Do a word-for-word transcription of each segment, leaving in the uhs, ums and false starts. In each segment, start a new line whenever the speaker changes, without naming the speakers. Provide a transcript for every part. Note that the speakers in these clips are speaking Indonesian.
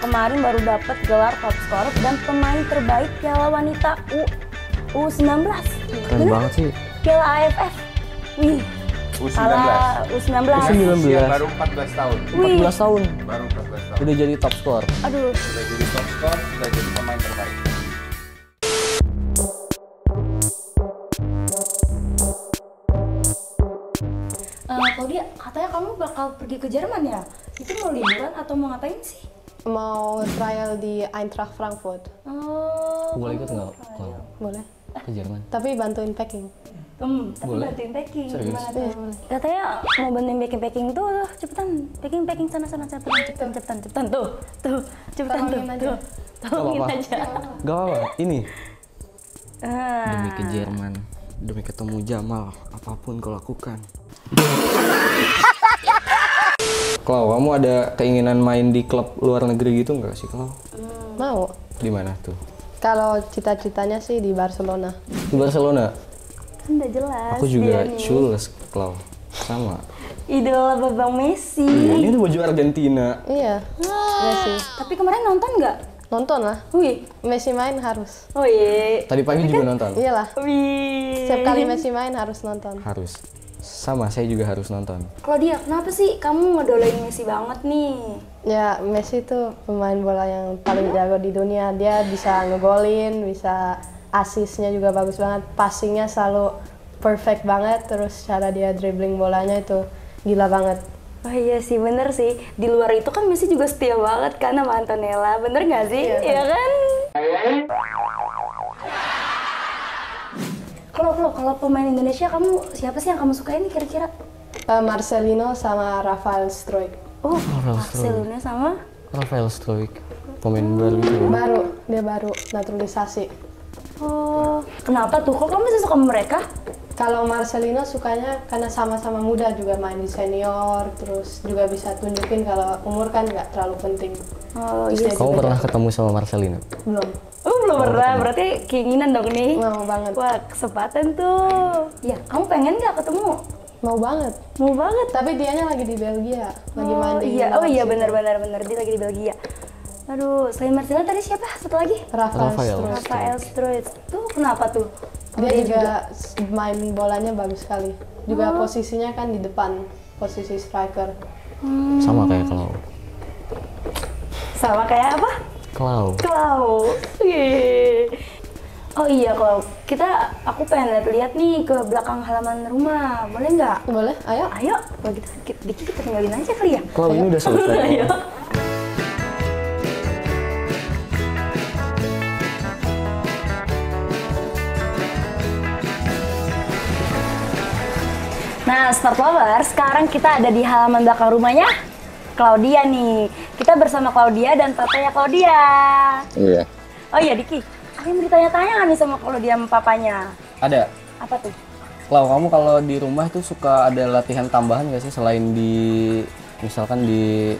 kemarin baru dapat gelar top scorer dan pemain terbaik Piala Wanita U U19.
Keren banget sih.
Piala A F F. Wih.
U sembilan belas.
U sembilan belas.
U sembilan belas.
Usia baru empat belas tahun.
empat belas tahun.
Baru empat belas tahun.
Udah jadi top skor.
Aduh.
Udah jadi top skor, udah jadi pemain terbaik.
Uh, Claudia, katanya kamu bakal pergi ke Jerman ya? Itu mau liburan atau mau ngapain sih?
Mau trial di Eintracht Frankfurt.
Oh.
Boleh ikut nggak? Kalau
Boleh.
ke Jerman.
Tapi bantuin packing.
Hmm, tapi
Boleh.
bantuin packing.
Serius?
Gimana tuh? Katanya mau bantuin packing packing tuh, tuh cepetan packing packing sana sana cepetan cepetan cepetan cepetan tuh tuh cepetan tuh
Tolongin aja.
tuh tolongin
apa-apa.
aja.
Gak apa-apa. Ini
Ah.
demi ke Jerman, demi ketemu Jamal, apapun kau lakukan. Klau, kamu ada keinginan main di klub luar negeri gitu nggak sih, Klau?
Mau.
Di mana tuh?
Kalau cita-citanya sih di Barcelona.
Di Barcelona.
Kan udah jelas.
Aku juga
dia nih.
Jules, Klau. Sama.
Idola Babang Messi.
Iya, ini tuh baju Argentina.
Iya. Messi.
Tapi kemarin nonton nggak?
Nonton lah.
Wih.
Messi main harus.
Oh iya.
Tadi pagi juga nonton.
Iyalah.
Wih.
Setiap kali Messi main harus nonton.
Harus. Sama, saya juga harus nonton.
Claudia, kenapa sih kamu ngedolain Messi banget nih?
Ya, Messi tuh pemain bola yang paling jago di dunia. Dia bisa ngegolin, bisa asisnya juga bagus banget. Passingnya selalu perfect banget. Terus cara dia dribbling bolanya itu gila banget.
Oh iya sih, bener sih. Di luar itu kan Messi juga setia banget kan sama Antonella. Bener nggak sih?
Iya,
Iya kan? Kalau kalau kalau pemain Indonesia, kamu siapa sih yang kamu sukain nih kira-kira?
Uh, Marcelino sama Rafael Struijk.
Oh,
Rafael
Barcelona sama?
Rafael Struijk, pemain baru gitu.
Baru, dia baru naturalisasi.
Oh, kenapa tuh? Kok kamu bisa suka sama mereka?
Kalau Marcelino sukanya karena sama-sama muda juga main di senior, terus juga bisa tunjukin kalau umur kan nggak terlalu penting.
Oh
Terus
iya.
dia
Kamu
juga
pernah
jago.
ketemu sama Marcelino?
Belum.
Oh belum pernah, berarti keinginan dong nih.
Mau banget.
Wah, kesempatan tuh. Ya, kamu pengen nggak ketemu?
Mau banget.
Mau banget.
Tapi dianya lagi di Belgia, lagi main
Oh
di
iya, oh iya
Situ.
benar-benar benar dia lagi di Belgia. Aduh, selain Marcelo tadi siapa? Satu lagi?
Rafael
Rafael.
Struijk.
Rafael Struijk. Tuh kenapa tuh?
Dia juga main bolanya bagus sekali. Juga posisinya kan di depan, posisi striker.
Sama kayak Klau.
Sama kayak apa?
Klau.
Klau. Yeay. Oh iya, Klau. Kita, aku pengen lihat-lihat nih ke belakang halaman rumah. Boleh nggak?
Boleh? Ayo.
Ayo, kalau gitu kita, dikit kita tinggalin aja kali ya.
Klau ini udah selesai.
Ayo. Nah, Sport Lover, sekarang kita ada di halaman belakang rumahnya Claudia nih. Kita bersama Claudia dan papanya Claudia.
Iya.
Oh iya, Diki. Ada yang mau ditanya-tanya nggak nih sama Claudia sama papanya?
Ada.
Apa tuh?
Klau, kamu kalau di rumah tuh suka ada latihan tambahan nggak sih selain di misalkan di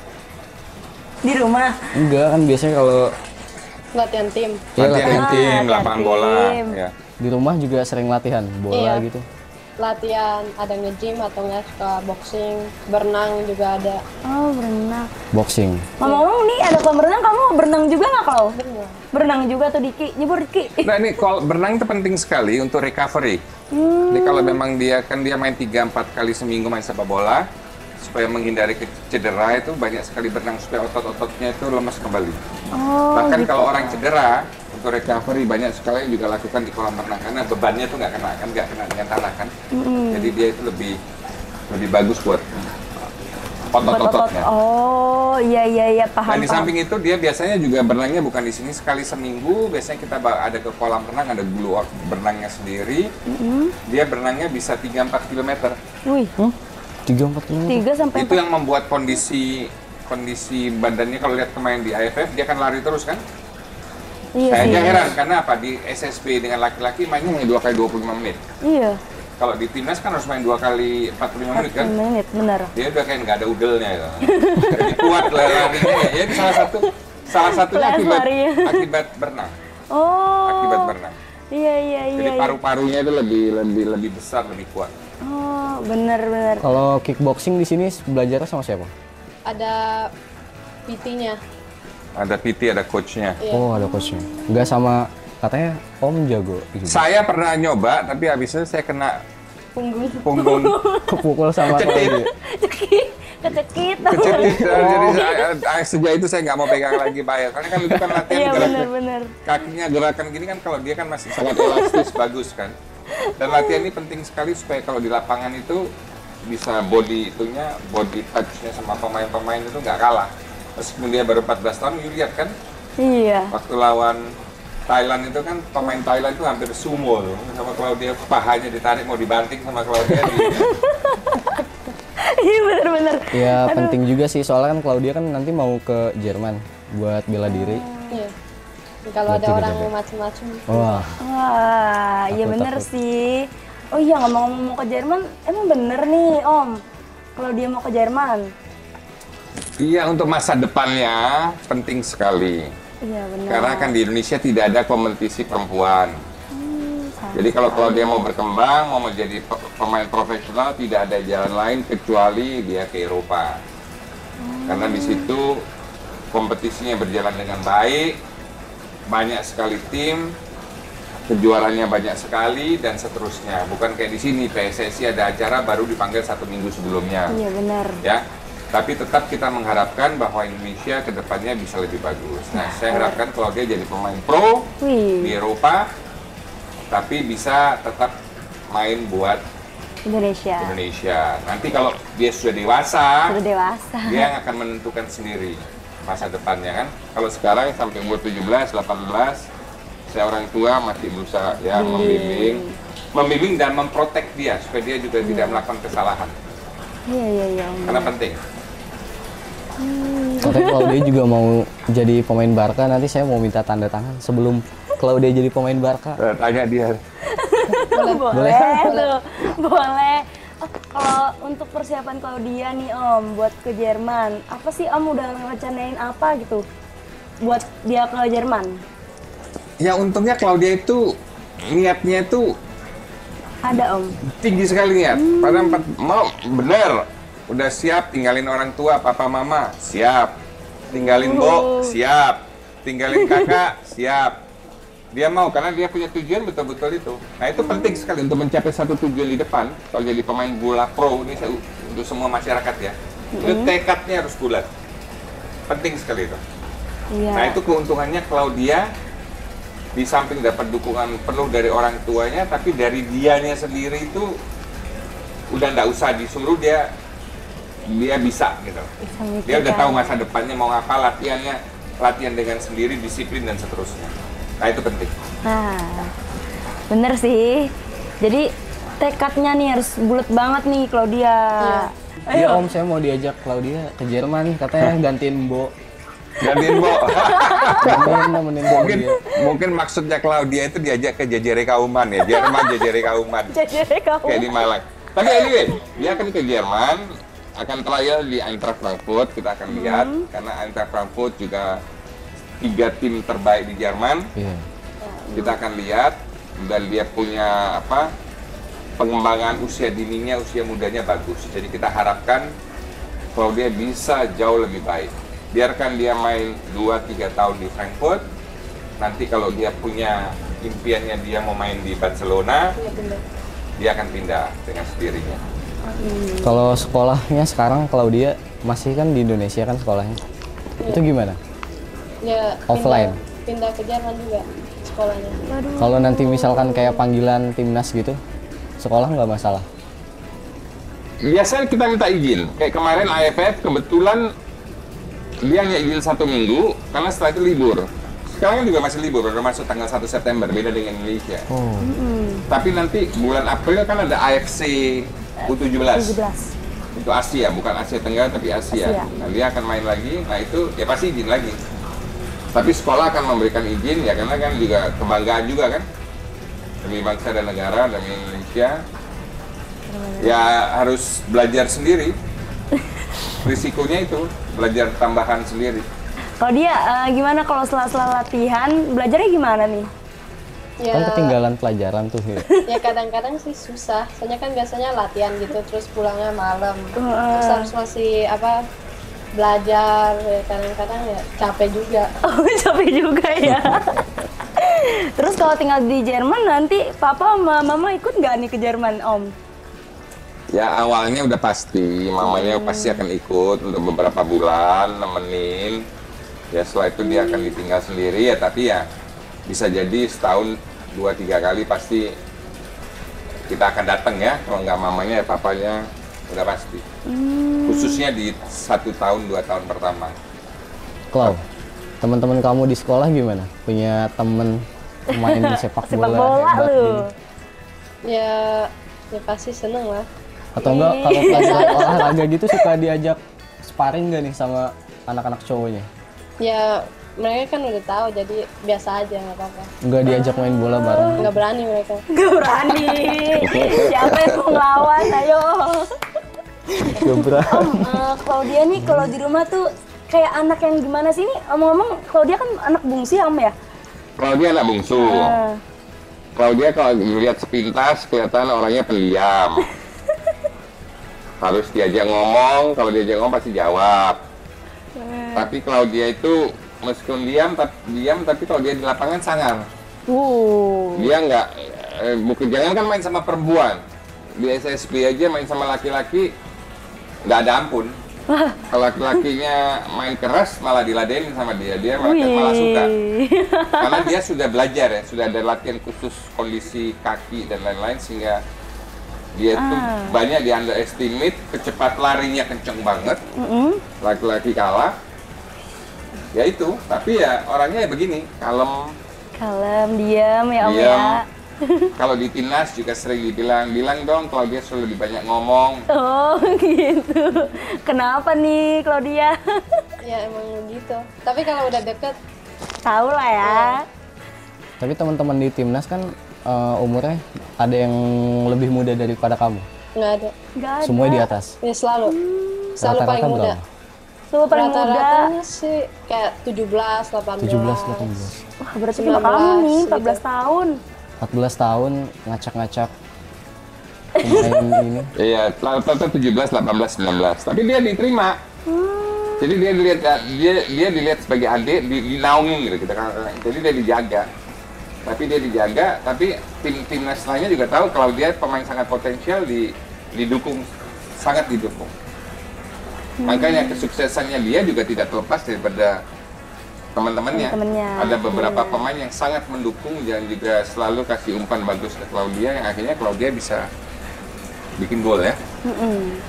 Di rumah?
enggak kan biasanya kalau
Latihan tim.
ya,
Latihan
latihan
tim,
latihan
lapangan bola.
tim.
Ya.
di rumah juga sering latihan bola
Iya.
gitu.
Latihan, ada nge-gym atau nggak suka boxing, berenang juga ada.
Oh, berenang.
Boxing.
Ngomong-ngomong nih, ada kolam berenang, kamu berenang juga nggak, Klau? Berenang juga tuh, Diki. Nyebur, Diki.
Nah ini kalau berenang itu penting sekali untuk recovery. Jadi kalau memang dia kan dia main tiga empat kali seminggu main sepak bola, supaya menghindari ke- cedera itu banyak sekali berenang supaya otot-ototnya itu lemas kembali.
Oh,
Bahkan kalau orang cedera untuk recovery banyak sekali yang juga lakukan di kolam renang karena bebannya tuh nggak kena kan nggak kena dengan tanah kan. Jadi dia itu lebih lebih bagus buat otot-ototnya.
Oh, iya, iya, iya, paham,
Dan di
paham.
samping itu dia biasanya juga berenangnya bukan di sini sekali seminggu. Biasanya kita ba- ada ke kolam renang, ada blue oak berenangnya sendiri. Dia berenangnya bisa tiga sampai empat kilometer.
Wih,
tiga empat kilometer.
tiga sampai
Itu yang membuat kondisi kondisi badannya kalau lihat pemain di A F F dia kan lari terus kan.
Iya
Saya
sih.
aja heran karena apa di S S B dengan laki-laki mainnya hanya dua kali dua puluh lima menit.
Iya,
Kalau di timnas kan harus main dua kali empat puluh lima menit kan.
menit, benar.
Dia udah kayak nggak ada udelnya gitu. Jadi kuat lah larinya. Ya itu salah satu salah satunya
Les
akibat
larinya.
akibat berenang.
Oh,
Akibat berenang.
iya, iya, iya.
Jadi
iya.
paru-parunya itu lebih lebih lebih besar, lebih kuat.
Oh, benar, benar.
Kalau kickboxing di sini belajarnya sama siapa?
Ada P T-nya.
Ada P T, ada coachnya.
Iya.
Oh, ada coachnya. Nggak sama katanya Om jago. Gitu.
Saya pernah nyoba, tapi habisnya saya kena
Punggung.
punggung
Kepukul sama
Kecekit.
Claudia.
Cekit. Kecekit.
kecetit. Jadi saya, sejak itu saya nggak mau pegang lagi Pak. Karena kan itu kan latihan
Iya
gerakan.
benar-benar.
Kakinya gerakan gini kan kalau dia kan masih sangat elastis, bagus kan. Dan latihan ini penting sekali supaya kalau di lapangan itu bisa body itunya, body touch-nya sama pemain-pemain itu nggak kalah. Meskipun dia baru empat belas tahun, you lihat kan,
Iya.
waktu lawan Thailand itu kan pemain Thailand itu hampir sumo loh. Sama Claudia pahanya ditarik mau dibanting sama Claudia. Di,
Iya benar-benar.
Ya penting juga sih soalnya kan Claudia kan nanti mau ke Jerman buat bela diri.
Iya. Kalau ada
Berarti
orang
beda-beda.
macam-macam.
Wah,
Wah, iya
Takut,
bener
takut.
sih. Oh iya ngomong-ngomong mau ke Jerman, emang bener nih Om. Kalau dia mau ke Jerman.
iya, untuk masa depannya penting sekali.
Iya bener.
Karena kan di Indonesia tidak ada kompetisi perempuan.
sayang
Jadi kalau
sekali.
Claudia mau berkembang, mau menjadi pe- pemain profesional, tidak ada jalan lain kecuali dia ke Eropa. Karena di situ kompetisinya berjalan dengan baik, banyak sekali tim, kejuarannya banyak sekali dan seterusnya. Bukan kayak di sini P S S I ada acara baru dipanggil satu minggu sebelumnya.
Iya bener.
Ya, tapi tetap kita mengharapkan bahwa Indonesia kedepannya bisa lebih bagus. Nah, saya harapkan kalau dia jadi pemain pro di
Wih,
Eropa, tapi bisa tetap main buat
Indonesia.
Indonesia. Nanti kalau dia sudah dewasa,
Sudah dewasa.
dia yang akan menentukan sendiri masa depannya kan. Kalau sekarang sampai umur tujuh belas, delapan belas, saya orang tua masih berusaha ya membimbing, membimbing dan memprotek dia supaya dia juga tidak melakukan kesalahan.
Iya iya iya Om.
Karena penting.
katanya Claudia juga mau jadi pemain Barca. Nanti saya mau minta tanda tangan sebelum Claudia jadi pemain Barca.
Eh, Tanya dia.
Boleh, tuh, boleh. Oh, kalau untuk persiapan Claudia nih Om, buat ke Jerman, apa sih Om udah ngerencanain apa gitu? Buat dia ke Jerman?
Ya untungnya Claudia itu niatnya itu
Ada Om.
tinggi sekali niat. Pada empat mau bener, udah siap tinggalin orang tua, papa mama, siap. Tinggalin Bo, siap. Tinggalin kakak, siap. Dia mau karena dia punya tujuan betul-betul itu. Nah itu penting sekali untuk mencapai satu tujuan di depan. Kalau jadi pemain bola pro ini saya, untuk semua masyarakat ya, itu tekadnya harus bulat. Penting sekali itu.
Iya.
Nah itu keuntungannya Claudia di samping dapat dukungan penuh dari orang tuanya, tapi dari dianya sendiri itu udah nggak usah disuruh, dia dia bisa gitu.
Bisa
Dia udah
mikirkan.
tahu masa depannya mau ngapa, latihannya latihan dengan sendiri, disiplin dan seterusnya. Nah itu penting.
Nah, bener sih. Jadi tekadnya nih harus bulat banget nih Claudia.
Iya Om, saya mau diajak Claudia ke Jerman. Katanya gantiin Bo.
Gantiin Bo.
Nemenin, nemenin
mungkin
Claudia.
mungkin maksudnya Claudia itu diajak ke J J R Kauman ya, Jerman J J R Kauman.
Jadi kamu.
Kayak di Malang. Tapi anyway, dia akan ke Jerman, akan trial di Eintracht Frankfurt, kita akan lihat karena Eintracht Frankfurt juga tiga tim terbaik di Jerman.
Iya.
Kita akan lihat dan dia punya apa pengembangan usia dininya, usia mudanya bagus. Jadi kita harapkan kalau dia bisa jauh lebih baik. Biarkan dia main dua tiga tahun di Frankfurt. Nanti kalau dia punya impiannya dia mau main di Barcelona, dia akan pindah dengan sendirinya.
Kalau sekolahnya sekarang Claudia masih kan di Indonesia kan sekolahnya. Itu gimana?
Ya,
Offline.
Pindah, pindah ke Jerman juga sekolahnya.
Kalau nanti misalkan kayak panggilan timnas gitu, sekolah nggak masalah.
Biasanya kita minta izin. Kayak kemarin A F F kebetulan dia hanya izin satu minggu karena setelah itu libur. Sekarang kan juga masih libur, udah masuk tanggal satu September, beda dengan Indonesia.
Oh.
Tapi nanti bulan April kan ada A F C U tujuh belas.
tujuh belas.
Itu Asia, bukan Asia Tenggara tapi Asia.
Asia.
Nah, dia akan main lagi, nah itu ya pasti izin lagi. Tapi sekolah akan memberikan izin ya karena kan juga kebanggaan juga kan. Demi bangsa dan negara, demi Indonesia. Ya harus belajar sendiri. Risikonya itu, belajar tambahan sendiri.
Kalau dia eh, gimana kalau setelah-setelah latihan belajarnya gimana nih?
Ya,
Kan ketinggalan pelajaran tuh. Ya.
ya kadang-kadang sih susah. Soalnya kan biasanya latihan gitu, terus pulangnya malam. Terus harus masih apa belajar, ya kadang-kadang ya capek juga.
Oh, capek juga ya. Terus kalau tinggal di Jerman nanti papa sama mama ikut nggak nih ke Jerman, Om?
Ya awalnya udah pasti, mamanya pasti akan ikut untuk beberapa bulan, nemenin. Ya setelah itu dia akan ditinggal sendiri ya, tapi ya bisa jadi setahun dua tiga kali pasti kita akan datang ya. Kalau nggak mamanya ya papanya udah pasti. Hmm. Khususnya di satu tahun dua tahun pertama.
Klau, teman-teman kamu di sekolah gimana? Punya temen main sepak bola,
Sepak bola
hebat
lu.
gitu?
Ya, ya pasti seneng lah.
Atau enggak kalau pelajaran olahraga gitu suka diajak sparring nggak nih sama anak-anak cowoknya?
Ya mereka kan udah tahu, jadi biasa aja nggak apa-apa.
Enggak diajak main bola bareng?
Nggak berani mereka.
Gak berani. Siapa yang mau ngelawan? Ayo.
Gak berani.
Om, uh, Claudia nih kalau di rumah tuh kayak anak yang gimana sih ini? Omong-omong, Claudia kan anak bungsu ya, Om ya?
Kalau dia anak bungsu,
Uh.
kalau dia kalau dilihat sepintas kelihatan orangnya pendiam. Harus diajak ngomong, kalau diajak ngomong pasti jawab.
Uh.
Tapi kalau dia itu meskipun diam, tapi diam, tapi kalau dia di lapangan sangar.
Uh.
Dia nggak, eh, bukan jangan kan main sama perempuan. Di S S B aja main sama laki-laki nggak ada ampun. Kalau laki-lakinya main keras malah diladenin sama dia, dia malah, malah suka. Karena dia sudah belajar ya, sudah ada latihan khusus kondisi kaki dan lain-lain sehingga dia tuh
Ah.
banyak di underestimate, kecepat larinya kenceng banget,
Mm-mm.
laki-laki kalah. Ya itu, tapi ya orangnya ya begini, kalem,
Kalem, diam ya Om
diam.
ya.
Kalau di timnas juga sering dibilang, bilang dong kalau dia selalu lebih banyak ngomong.
Oh gitu. Kenapa nih Claudia?
Ya emang gitu. Tapi kalau udah deket,
Tahu lah ya.
Tapi teman-teman di timnas kan eh, umurnya ada yang lebih muda daripada kamu.
nggak ada.
Nggak ada.
Semuanya di atas.
Ya selalu, selalu
Rata-rata
paling muda.
berapa?
Tuh paling muda.
Rata-ratanya sih kayak tujuh belas, delapan belas.
tujuh belas, delapan belas.
Wah berarti
sembilan
cuma kamu
belas
nih,
gitu.
empat belas tahun.
empat belas tahun ngacak-ngacak pemain ini.
Iya, rata-rata tujuh belas, delapan belas, sembilan belas. Tapi dia diterima. Jadi dia dilihat dia dia dilihat sebagai adik, di, dinaungi gitu kita kan. Jadi dia dijaga. Tapi dia dijaga, tapi tim timnas lainnya juga tahu kalau dia pemain sangat potensial, di didukung, sangat didukung. Makanya kesuksesannya dia juga tidak terlepas daripada teman-temannya.
Teman-temannya.
Ada beberapa pemain yang sangat mendukung dan juga selalu kasih umpan bagus ke Claudia, yang akhirnya Claudia bisa bikin gol ya.
Mm-mm.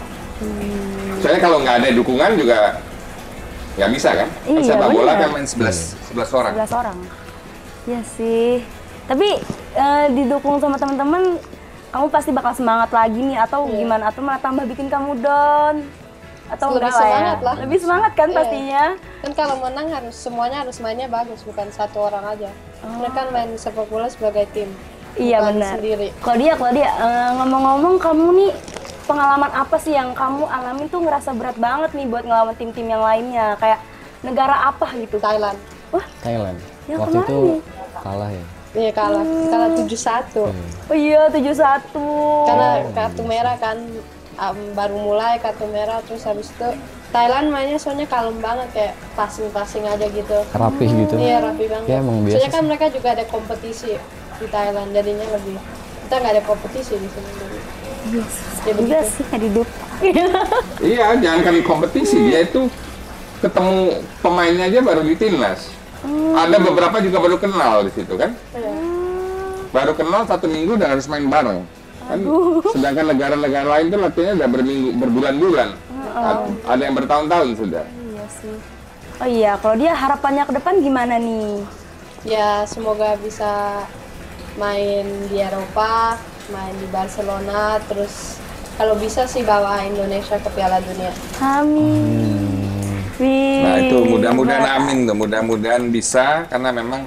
Soalnya kalau nggak ada dukungan juga nggak bisa kan? Kan
Iya,
sepak bola
bener.
kan main sebelas, sebelas orang.
sebelas orang. Iya sih. Tapi eh, didukung sama teman-teman, kamu pasti bakal semangat lagi nih atau
Iya.
gimana? Atau malah tambah bikin kamu down? Atau
Lebih
enggak lah ya?
semangat lah.
Lebih semangat kan
Iya.
pastinya.
Kan kalau menang harus semuanya harus mainnya bagus, bukan satu orang aja. Mereka kan main sepak bola sebagai tim.
Iya
bukan
benar.
sendiri.
Claudia, Claudia, eh, ngomong-ngomong kamu nih pengalaman apa sih yang kamu alamin tuh ngerasa berat banget nih buat ngelawan tim-tim yang lainnya? Kayak negara apa gitu?
Thailand.
Wah,
Thailand.
Yang
Waktu
kemarin
itu
nih.
kalah ya.
Iya kalah, kalah tujuh satu.
oh iya tujuh satu.
Karena kartu merah kan um, baru mulai kartu merah, terus habis itu Thailand mainnya soalnya kalem banget, kayak passing-passing aja gitu.
Rapih gitu.
Iya rapi banget.
Ya, emang biasa
Soalnya kan
sih.
mereka juga ada kompetisi di Thailand, jadinya lebih. Kita nggak ada kompetisi di sini. Jadi.
Yes.
Ya begitu.
Udah sih nggak hidup.
Iya, jangan kan kompetisi, dia itu ketemu pemainnya aja baru di timnas. Ada beberapa juga baru kenal di situ kan?
Iya.
Baru kenal satu minggu dan harus main bareng. Kan, sedangkan negara-negara lain tuh latihannya udah berminggu, berbulan-bulan. A- Ada yang bertahun-tahun sudah.
Iya sih. Oh iya, kalau dia harapannya ke depan gimana nih?
Ya semoga bisa main di Eropa, main di Barcelona, terus kalau bisa sih bawa Indonesia ke Piala Dunia.
Amin. Wih.
Nah itu mudah-mudahan amin tuh, mudah-mudahan bisa karena memang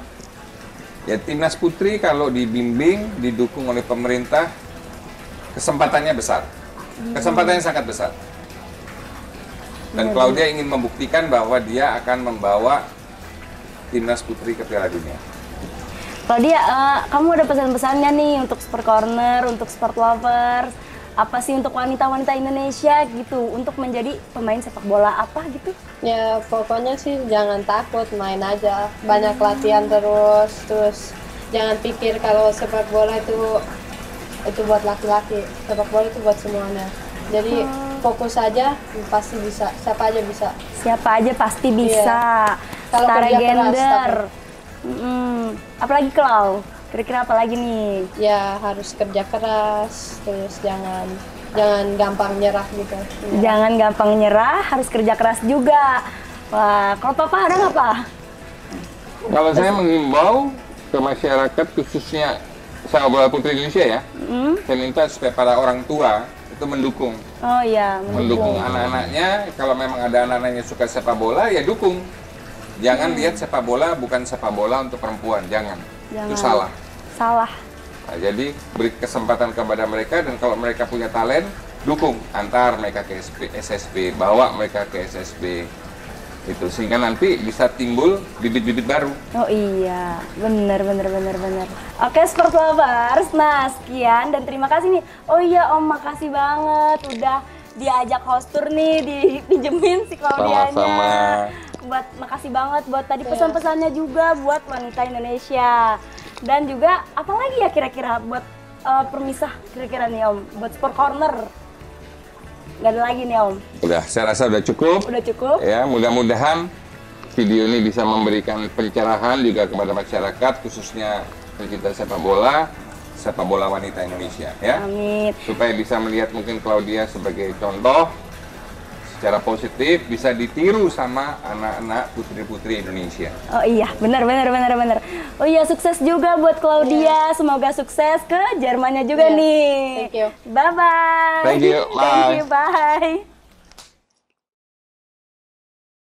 ya timnas putri kalau dibimbing, didukung oleh pemerintah, kesempatannya besar, kesempatannya sangat besar. Dan Claudia ingin membuktikan bahwa dia akan membawa timnas putri ke Piala Dunia.
Kalau dia, eh, kamu ada pesan-pesannya nih untuk Sport Corner, untuk Sport Lovers, apa sih untuk wanita-wanita Indonesia gitu untuk menjadi pemain sepak bola apa gitu?
Ya pokoknya sih jangan takut, main aja, banyak latihan terus, terus jangan pikir kalau sepak bola itu itu buat laki-laki, sepak bola itu buat semuanya. Jadi fokus aja, pasti bisa, siapa aja bisa.
Siapa aja pasti bisa.
Kalau
Setara
kerja keras,
gender.
tapi-
Mm, apalagi Klau? Kira-kira apa lagi nih?
Ya harus kerja keras, terus jangan jangan gampang nyerah gitu.
Jangan gampang nyerah, harus kerja keras juga. Wah, kalau Papa ada nggak, Pak?
Kalau saya menghimbau ke masyarakat khususnya sepak bola putri Indonesia ya,
Hmm?
saya minta supaya para orang tua itu mendukung,
Oh iya,
mendukung anak-anaknya. Kalau memang ada anak-anak yang suka sepak bola, ya dukung. Jangan lihat sepak bola bukan sepak bola untuk perempuan, jangan. Itu
Jangan.
salah.
Salah.
Nah, jadi beri kesempatan kepada mereka dan kalau mereka punya talent, dukung, antar mereka ke S P, S S B, bawa mereka ke S S B. Itu sehingga nanti bisa timbul bibit-bibit baru.
Oh iya, bener bener bener bener. Oke, Sport Lovers, nah sekian dan terima kasih nih. Oh iya Om, makasih banget udah diajak host tour nih, dipinjemin si Claudianya.
Sama-sama.
Buat makasih banget buat tadi pesan-pesannya juga buat wanita Indonesia. Dan juga apalagi ya kira-kira buat uh, permisah kira-kira nih Om, buat Sport Corner. Gak ada lagi nih Om.
Udah, saya rasa udah cukup.
Udah cukup.
Ya, mudah-mudahan video ini bisa memberikan pencerahan juga kepada masyarakat, khususnya pencinta sepak bola, sepak bola wanita Indonesia, ya.
Amin.
Supaya bisa melihat mungkin Claudia sebagai contoh secara positif, bisa ditiru sama anak-anak putri-putri Indonesia.
Oh iya, benar benar benar benar. Oh iya, sukses juga buat Claudia. Semoga sukses ke Jermannya juga
Iya.
nih.
Thank you.
Bye bye.
Thank you. Bye.
Thank you. Bye.